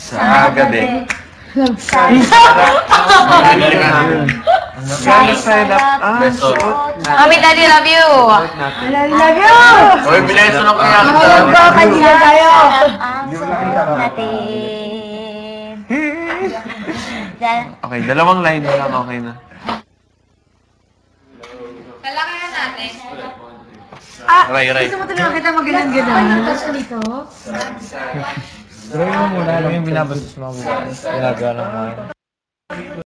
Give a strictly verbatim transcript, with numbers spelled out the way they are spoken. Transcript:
Sa gabi. Mami, Daddy, love you! Love you, love you! Uy, bileso ng kaya. Mahal ko, kanina tayo! Okay, dalawang line na lang, okay na. Kalakayan natin. Ah, Ray, Ray. gusto mo talaga kita magalang-galang? Gusto dito? Gawin mo muna, ano yung binabastos mo ako. Ginagawa ng mga.